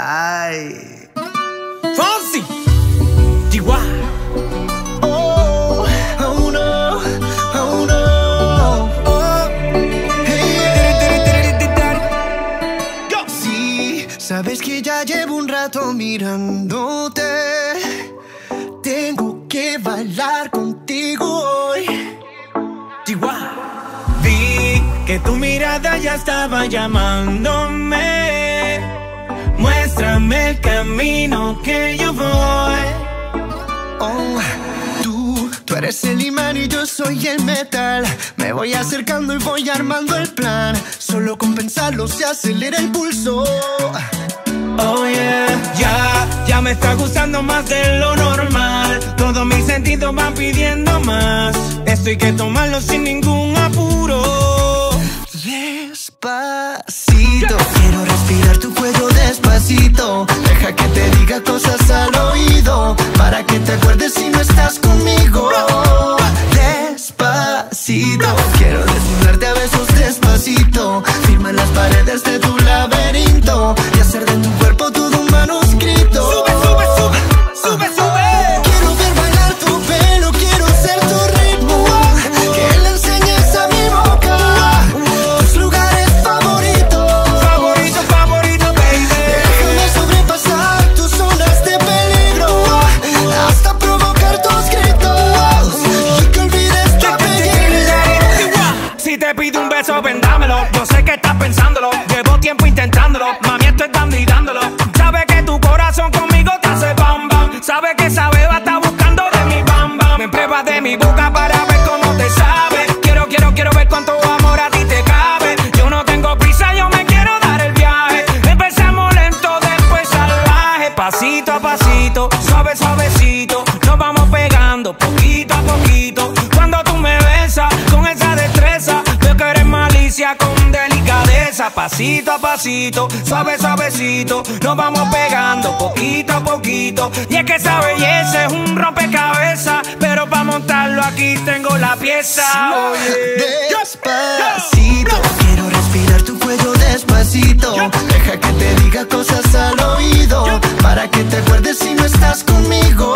Ay. Fonsi, Chihuahua. Oh, oh no, oh no. Oh, hey. Sí, sabes que ya llevo un rato mirándote. Tengo que bailar contigo hoy. Chihuahua. Vi que tu mirada ya estaba llamándome. Muéstrame el camino que yo voy. Oh, tú eres el imán y yo soy el metal. Me voy acercando y voy armando el plan. Solo con pensarlo se acelera el pulso. Oh yeah, ya me está gustando más de lo normal. Todos mis sentidos van pidiendo más. Esto hay que tomarlo sin ningún apuro. Despacito, quiero respirar tu cuello despacito. Deja que te diga cosas al oído, para que te acuerdes si no estás conmigo. Despacito, quiero desnudarte a besos despacito. Firma las paredes de tu laberinto y hacer de tu cuerpo todo un manuscrito. Sube, sube, sube, sube, sube. Quiero ver bailar tu pelo, quiero ser tu ritmo. Que le enseñes a mi boca tus lugares favoritos. Favorito, favorito, baby. Déjame sobrepasar tus zonas de peligro, hasta provocar tus gritos y que olvides tu apellido. Si te pido un beso, vendámelo. Yo sé que estás pensándolo. Llevo tiempo intentándolo. Mami, esto es dando y dándolo. Sabe que tu corazón conmigo te hace bam bam. Sabe que esa beba está buscando de mi bam bam. Me pruebas de mi boca para ver cómo te sabe. Quiero ver cuánto amor a ti te cabe. Yo no tengo prisa, yo me quiero dar el viaje. Empezamos lento, después salvaje. Pasito a pasito, suave, suavecito. Nos vamos pegando poquito a poquito. Cuando tú me besas con esa destreza, veo que eres malicia con delicadeza. Pasito a pasito, suave, suavecito. Nos vamos pegando poquito a poquito. Y es que esa belleza es un rompecabezas, pero para montarlo aquí tengo la pieza. Despacito, quiero respirar tu cuello despacito. Deja que te diga cosas al oído, para que te acuerdes si no estás conmigo.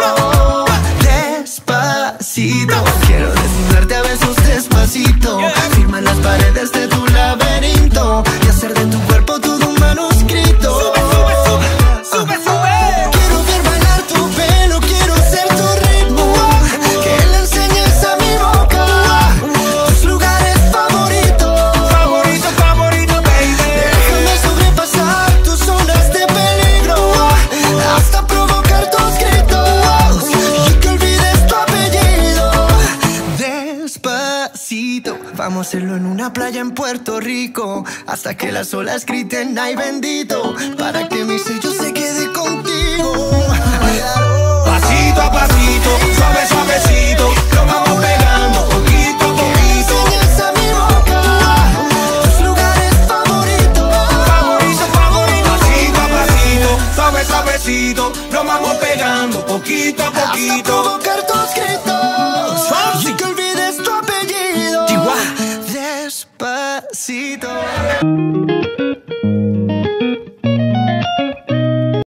Despacito, quiero desnudarte a besos despacito. Firma las paredes de tu laberinto y hacer de tu cuerpo todo un manuscrito. Sube, sube, sube, sube, sube. Quiero ver bailar tu pelo, quiero ser tu ritmo. Que le enseñes a mi boca tus lugares favoritos. Favorito, favorito, baby. Déjame sobrepasar tus zonas de peligro, hasta provocar tus gritos y que olvides tu apellido. Despacito, vamos a hacerlo en una playa en Puerto Rico, hasta que las olas griten ay bendito, para que mi sello se quede contigo. Pasito a pasito, suave, suavecito. Nos vamos pegando poquito a poquito. Enseñas a mi boca tus lugares favoritos. Favorito, favorito. Pasito a pasito, suave, suavecito. Nos vamos pegando poquito a Hasta poquito. provocar tus gritos Fonsi. y que olvides tu apellido. Chihuahua. Despacito.